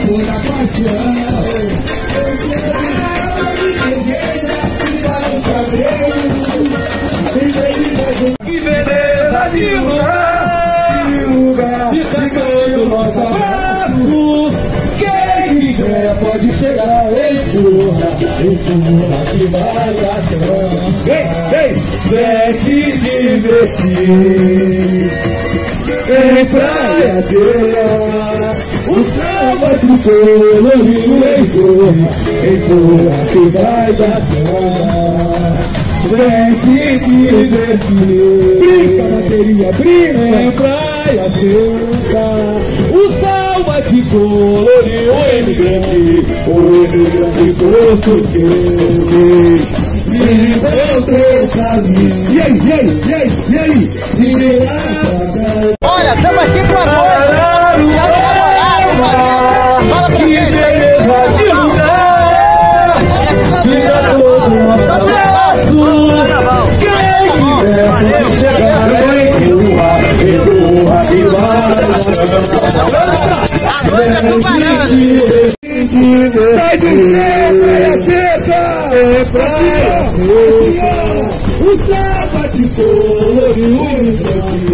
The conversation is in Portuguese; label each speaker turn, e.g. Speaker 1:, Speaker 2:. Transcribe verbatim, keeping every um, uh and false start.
Speaker 1: amor da paixão. Que beleza de lugar, fica todo nosso abraço. Quem quiser pode chegar, empurra, empurra que vai pra vem, vem, vem se divertir. Em praia dela, o samba de colorido empurra, empurra que vai pra vem se divertir. Brinca, bateria, brinca. Em praia seca, o sol vai te colorir. O imigrante, o imigrante português. Me encontrei caminho. E aí, e aí, e aí, e aí? Se
Speaker 2: olha, estamos aqui com a noite. Fala pra gente aí.
Speaker 1: fica todo nosso abraço. O samba de colorido